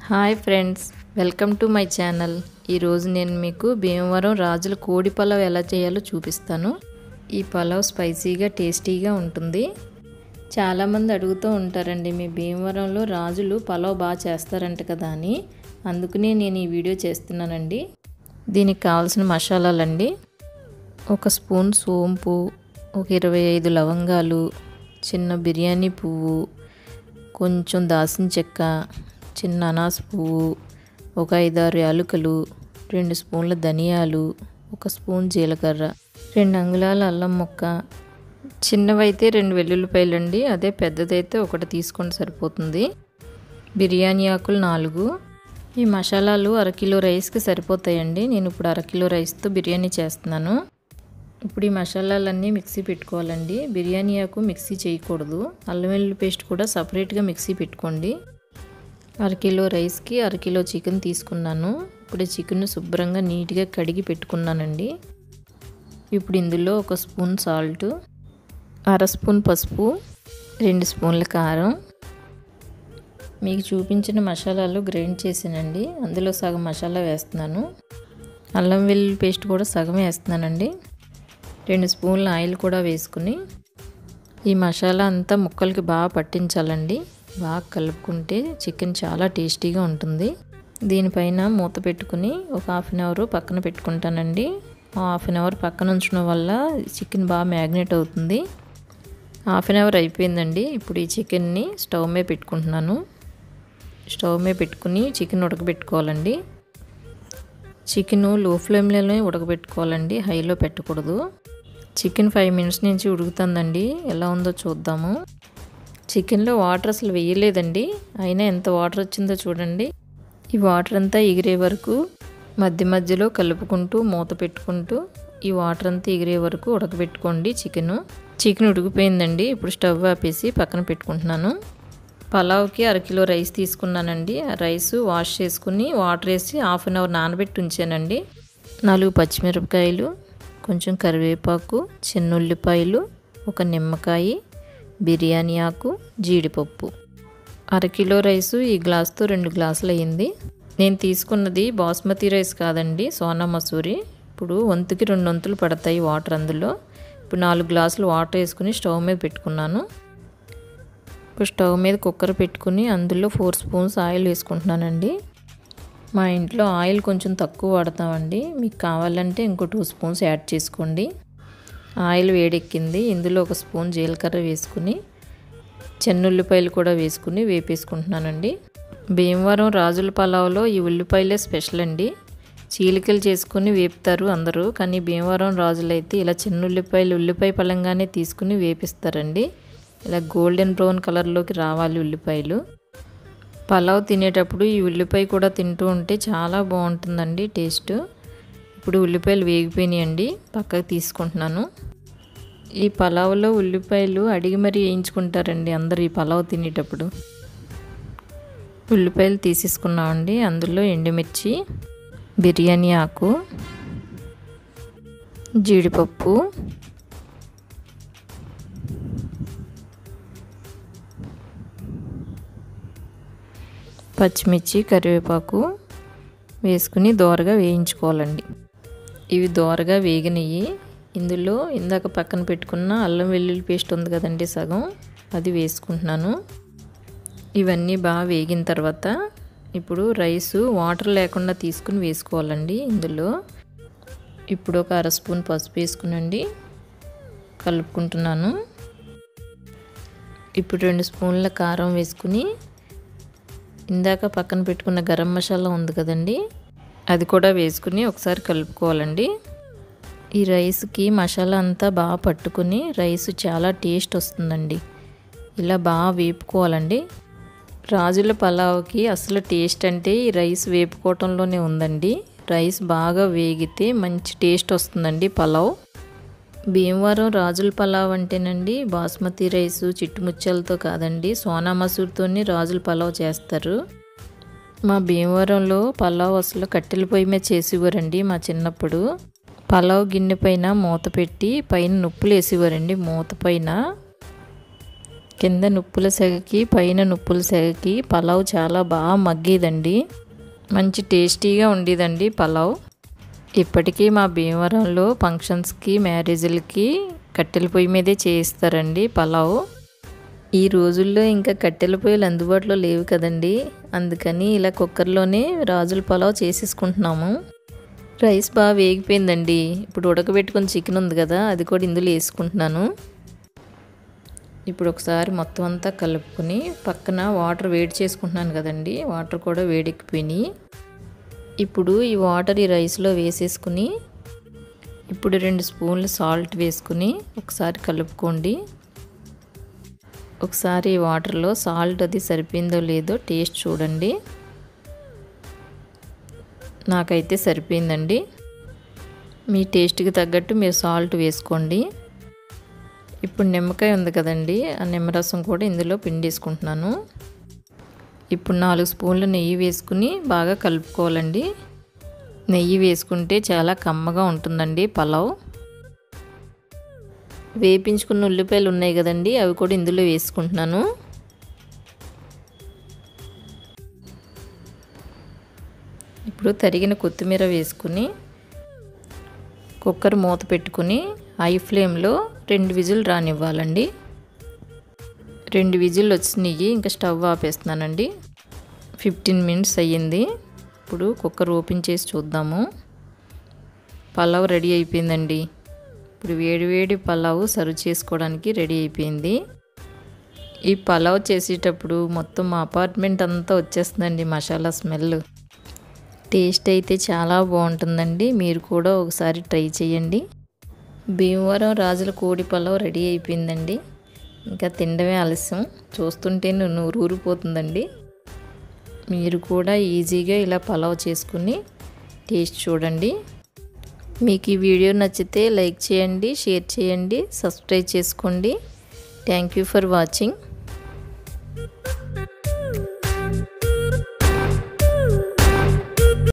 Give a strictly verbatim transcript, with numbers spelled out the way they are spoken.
Hi friends, welcome to my channel. ఈరోజు నేను మీకు భీమవరం రాజుల కోడి పలావ్ ఎలా చేయాలో చూపిస్తాను. ఈ పలావ్ స్పైసీగా టేస్టీగా ఉంటుంది. చాలామంది అడుగుతూ ఉంటారండి, మీ భీమవరంలో రాజులు పలావ్ బాగా చేస్తారంట కదా అని. అందుకనే నేను ఈ వీడియో చేస్తున్నానండి. దీనికి కావాల్సిన మసాలాలండి: ఒక స్పూన్ సోంపు, ఒక ఇరవై ఐదు లవంగాలు, చిన్న బిర్యానీ పువ్వు, కొంచెం దాల్చిన చెక్క, చిన్న అనాస పువ్వు, ఒక ఐదారు యాలకులు, రెండు స్పూన్ల ధనియాలు, ఒక స్పూన్ జీలకర్ర, రెండు అంగుళాల అల్లం ముక్క, చిన్నవైతే రెండు వెల్లుల్లిపాయలు అండి, అదే పెద్దదైతే ఒకటి తీసుకొని సరిపోతుంది. బిర్యానీ ఆకులు నాలుగు. ఈ మసాలాలు అరకిలో రైస్కి సరిపోతాయండి. నేను ఇప్పుడు అరకిలో రైస్తో బిర్యానీ చేస్తున్నాను. ఇప్పుడు ఈ మసాలాలన్నీ మిక్సీ పెట్టుకోవాలండి. బిర్యానీ ఆకు మిక్సీ చేయకూడదు. అల్లం వెల్లుల్లి పేస్ట్ కూడా సపరేట్గా మిక్సీ పెట్టుకోండి. అరకిలో రైస్కి అరకిలో చికెన్ తీసుకున్నాను. ఇప్పుడు చికెన్ శుభ్రంగా నీట్గా కడిగి పెట్టుకున్నానండి. ఇప్పుడు ఇందులో ఒక స్పూన్ సాల్ట్, అర స్పూన్ పసుపు, రెండు స్పూన్ల కారం, మీకు చూపించిన మసాలాలు గ్రైండ్ చేసానండి. అందులో సగం మసాలా వేస్తున్నాను. అల్లం వెల్లుల్లి పేస్ట్ కూడా సగం వేస్తున్నానండి. రెండు స్పూన్ల ఆయిల్ కూడా వేసుకుని ఈ మసాలా అంతా ముక్కలకి బాగా పట్టించాలండి. బాగా కలుపుకుంటే చికెన్ చాలా టేస్టీగా ఉంటుంది. దీనిపైన మూత పెట్టుకుని ఒక హాఫ్ అన్ అవర్ పక్కన పెట్టుకుంటానండి. హాఫ్ అన్ అవర్ పక్కన ఉంచడం వల్ల చికెన్ బాగా మ్యాగ్నేట్ అవుతుంది. హాఫ్ అన్ అవర్ అయిపోయిందండి. ఇప్పుడు ఈ చికెన్ని స్టవ్ మీద పెట్టుకుంటున్నాను. స్టవ్ మీద పెట్టుకుని చికెన్ ఉడకబెట్టుకోవాలండి. చికెన్ లో ఫ్లేమ్లోనే ఉడకబెట్టుకోవాలండి, హైలో పెట్టకూడదు. చికెన్ ఫైవ్ మినిట్స్ నుంచి ఉడుకుతుందండి. ఎలా ఉందో చూద్దాము. చికెన్లో వాటర్ అసలు వేయలేదండి, అయినా ఎంత వాటర్ వచ్చిందో చూడండి. ఈ వాటర్ అంతా ఎగిరే వరకు మధ్య మధ్యలో కలుపుకుంటూ మూత పెట్టుకుంటూ ఈ వాటర్ అంతా ఎగిరే వరకు ఉడకబెట్టుకోండి. చికెన్ చికెన్ ఉడికిపోయిందండి. ఇప్పుడు స్టవ్ ఆపేసి పక్కన పెట్టుకుంటున్నాను. పలావ్కి అరకిలో రైస్ తీసుకున్నానండి. ఆ రైస్ వాష్ చేసుకుని వాటర్ వేసి హాఫ్ అన్ అవర్ నానబెట్టి ఉంచానండి. నాలుగు పచ్చిమిరపకాయలు, కొంచెం కరివేపాకు, చిన్న ఉల్లిపాయలు, ఒక నిమ్మకాయ, బిర్యానీ ఆకు, జీడిపప్పు. అరకిలో రైసు ఈ గ్లాస్తో రెండు గ్లాసులు అయ్యింది. నేను తీసుకున్నది బాస్మతి రైస్ కాదండి, సోనా మసూరి. ఇప్పుడు వంతుకి రెండు వంతులు పడతాయి వాటర్ అందులో. ఇప్పుడు నాలుగు గ్లాసులు వాటర్ వేసుకుని స్టవ్ మీద పెట్టుకున్నాను. ఇప్పుడు స్టవ్ మీద కుక్కర్ పెట్టుకుని అందులో ఫోర్ స్పూన్స్ ఆయిల్ వేసుకుంటున్నానండి. మా ఇంట్లో ఆయిల్ కొంచెం తక్కువ వాడతామండి. మీకు కావాలంటే ఇంకో టూ స్పూన్స్ యాడ్ చేసుకోండి. ఆయిల్ వేడెక్కింది. ఇందులో ఒక స్పూన్ జీలకర్ర వేసుకుని చిన్న ఉల్లిపాయలు కూడా వేసుకుని వేపేసుకుంటున్నానండి. భీమవరం రాజుల పలావ్లో ఈ ఉల్లిపాయలే స్పెషల్ అండి. చీలికలు చేసుకుని వేపుతారు అందరూ, కానీ భీమవరం రాజులైతే ఇలా చిన్న ఉల్లిపాయలు ఉల్లిపాయ పలంగానే తీసుకుని వేపిస్తారండి. ఇలా గోల్డెన్ బ్రౌన్ కలర్లోకి రావాలి ఉల్లిపాయలు. పలావ్ తినేటప్పుడు ఈ ఉల్లిపాయ కూడా తింటూ ఉంటే చాలా బాగుంటుందండి టేస్ట్. ఇప్పుడు ఉల్లిపాయలు వేగిపోయినాయండి, పక్కకు తీసుకుంటున్నాను. ఈ పలావ్లో ఉల్లిపాయలు అడిగి మరీ వేయించుకుంటారండి అందరూ ఈ పలావ్ తినేటప్పుడు. ఉల్లిపాయలు తీసేసుకున్నామండి. అందులో ఎండుమిర్చి, బిర్యానీ ఆకు, జీడిపప్పు, పచ్చిమిర్చి, కరివేపాకు వేసుకుని దోరగా వేయించుకోవాలండి. ఇవి దోరగా వేగినవి. ఇందులో ఇందాక పక్కన పెట్టుకున్న అల్లం వెల్లుల్లి పేస్ట్ ఉంది కదండి, సగం అది వేసుకుంటున్నాను. ఇవన్నీ బాగా వేగిన తర్వాత ఇప్పుడు రైసు వాటర్ లేకుండా తీసుకుని వేసుకోవాలండి ఇందులో. ఇప్పుడు ఒక అర స్పూన్ పసుపు వేసుకునండి కలుపుకుంటున్నాను. ఇప్పుడు రెండు స్పూన్ల కారం వేసుకుని ఇందాక పక్కన పెట్టుకున్న గరం మసాలా ఉంది కదండి, అది కూడా వేసుకుని ఒకసారి కలుపుకోవాలండి. ఈ రైస్కి మసాలా అంతా బాగా పట్టుకుని రైస్ చాలా టేస్ట్ వస్తుందండి. ఇలా బాగా వేపుకోవాలండి. రాజుల పలావ్కి అసలు టేస్ట్ అంటే ఈ రైస్ వేపుకోవటంలోనే ఉందండి. రైస్ బాగా వేగితే మంచి టేస్ట్ వస్తుందండి పలావ్. భీమవరం రాజుల పలావ్ అంటేనండి బాస్మతి రైసు చిట్టుముచ్చలతో కాదండి, సోనా మసూరితోని రాజుల పలావ్ చేస్తారు. మా భీమవరంలో పలావ్ అసలు కట్టెల పొయ్యి మీద చేసేవారండి. మా చిన్నప్పుడు పలావ్ గిన్నె పైన మూత పెట్టి పైన నొప్పులు వేసేవారండి. మూత పైన కింద నుప్పుల సెగకి పైన నుప్పుల సెగకి పలావ్ చాలా బాగా మగ్గేదండి. మంచి టేస్టీగా ఉండేదండి పలావ్. ఇప్పటికీ మా భీమవరంలో ఫంక్షన్స్కి, మ్యారేజ్లకి కట్టెల పొయ్యి మీదే చేయిస్తారండి పలావ్. ఈ రోజుల్లో ఇంకా కట్టెల పొయ్యిలు అందుబాటులో లేవు కదండి, అందుకని ఇలా కుక్కర్లోనే రాజుల పలావ్ చేసేసుకుంటున్నాము. రైస్ బాగా వేగిపోయిందండి. ఇప్పుడు ఉడకబెట్టుకుని చికెన్ ఉంది కదా, అది కూడా ఇందులో వేసుకుంటున్నాను. ఇప్పుడు ఒకసారి మొత్తం అంతా కలుపుకొని పక్కన వాటర్ వేడి చేసుకుంటున్నాను కదండి, వాటర్ కూడా వేడెక్కిపోయినాయి. ఇప్పుడు ఈ వాటర్ ఈ రైస్లో వేసేసుకుని ఇప్పుడు రెండు స్పూన్లు సాల్ట్ వేసుకుని ఒకసారి కలుపుకోండి. ఒకసారి ఈ వాటర్లో సాల్ట్ అది సరిపోయిందో లేదో టేస్ట్ చూడండి. నాకైతే సరిపోయిందండి. మీ టేస్ట్కి తగ్గట్టు మీరు సాల్ట్ వేసుకోండి. ఇప్పుడు నిమ్మకాయ ఉంది కదండి, ఆ నిమ్మరసం కూడా ఇందులో పిండేసుకుంటున్నాను. ఇప్పుడు నాలుగు స్పూన్లు నెయ్యి వేసుకుని బాగా కలుపుకోవాలండి. నెయ్యి వేసుకుంటే చాలా కమ్మగా ఉంటుందండి పలావ్. వేపించుకున్న ఉల్లిపాయలు ఉన్నాయి కదండి, అవి కూడా ఇందులో వేసుకుంటున్నాను. ఇప్పుడు తరిగిన కొత్తిమీర వేసుకుని కుక్కర్ మూత పెట్టుకుని హై ఫ్లేమ్లో రెండు విజిల్ రానివ్వాలండి. రెండు విజిల్ వచ్చినాయి, ఇంకా స్టవ్ ఆపేస్తున్నానండి. ఫిఫ్టీన్ మినిట్స్ అయ్యింది. ఇప్పుడు కుక్కర్ ఓపెన్ చేసి చూద్దాము. పలావ్ రెడీ అయిపోయిందండి. ఇప్పుడు వేడి వేడి పలావ్ సర్వ్ చేసుకోవడానికి రెడీ అయిపోయింది. ఈ పలావ్ చేసేటప్పుడు మొత్తం మా అపార్ట్మెంట్ అంతా వచ్చేస్తుందండి మసాలా స్మెల్. టేస్ట్ అయితే చాలా బాగుంటుందండి. మీరు కూడా ఒకసారి ట్రై చేయండి. భీమవరం రాజుల కోడి పలావ్ రెడీ అయిపోయిందండి. ఇంకా తినడమే ఆలస్యం. చూస్తుంటే నోరు ఊరిపోతుందండి. మీరు కూడా ఈజీగా ఇలా పలావ్ చేసుకుని టేస్ట్ చూడండి. మీకు ఈ వీడియో నచ్చితే లైక్ చేయండి, షేర్ చేయండి, సబ్స్క్రైబ్ చేసుకోండి. Thank you for watching.